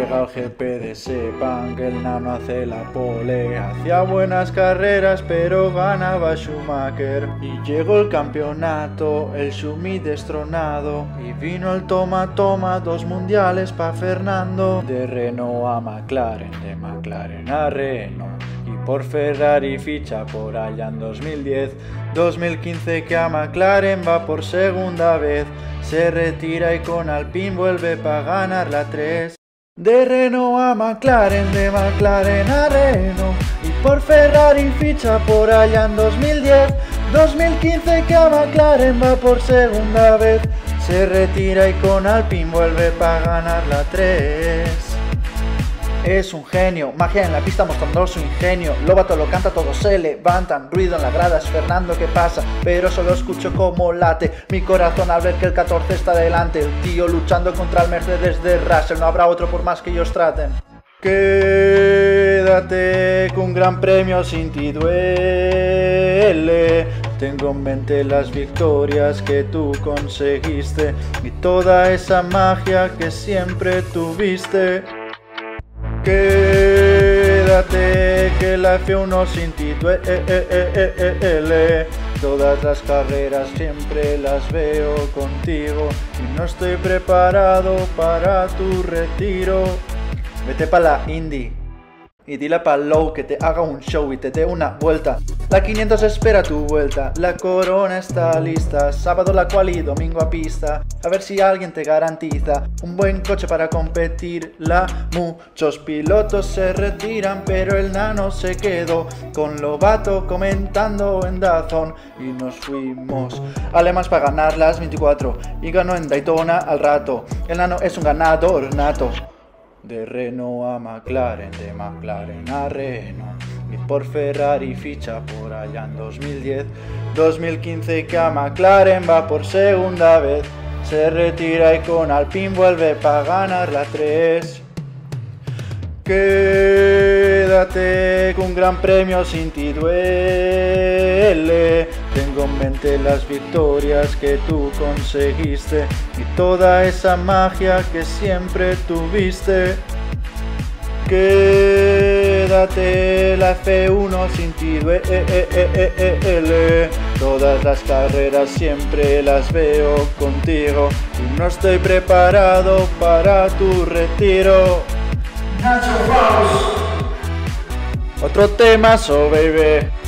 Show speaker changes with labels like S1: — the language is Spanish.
S1: llega el GP de Sepang, que el nano hace la pole. Hacía buenas carreras pero ganaba Schumacher. Y llegó el campeonato, el Schumi destronado. Y vino el toma, 2 mundiales pa' Fernando. De Renault a McLaren, de McLaren a Renault. Y por Ferrari ficha por allá en 2010. 2015 que a McLaren va por segunda vez. Se retira y con Alpine vuelve pa' ganar la 3. De Renault a McLaren, de McLaren a Renault. Y por Ferrari ficha por allá en 2010. 2015 que a McLaren va por segunda vez. Se retira y con Alpine vuelve pa' ganar la 3. Es un genio, magia en la pista mostrando su ingenio. Lobato lo canta, todos se levantan. Ruido en la grada, es Fernando que pasa, pero solo escucho como late mi corazón al ver que el 14 está delante. El tío luchando contra el Mercedes de Russell, no habrá otro por más que ellos traten. Quédate que un gran premio sin ti duele. Tengo en mente las victorias que tú conseguiste y toda esa magia que siempre tuviste. Quédate que la F1 sin ti duele. Todas las carreras siempre las veo contigo y no estoy preparado para tu retiro. Vete pa' la Indy y dile pa' Low que te haga un show y te dé una vuelta. La 500 espera tu vuelta, la corona está lista. Sábado la quali y domingo a pista. A ver si alguien te garantiza un buen coche para competirla. Muchos pilotos se retiran pero el nano se quedó con Lobato comentando en DAZN. Y nos fuimos a Le Mans para ganar las 24 y ganó en Daytona al rato. El nano es un ganador nato. De Renault a McLaren, de McLaren a Renault. Y por Ferrari ficha por allá en 2010. 2015 que a McLaren va por segunda vez. Se retira y con Alpine vuelve pa' ganar la 3. Quédate que un gran premio sin ti duele. Tengo en mente las victorias que tú conseguiste y toda esa magia que siempre tuviste. Quédate la F1 sin ti duele. Todas las carreras siempre las veo contigo y no estoy preparado para tu retiro. Nacho Faust. Otro temazo, baby.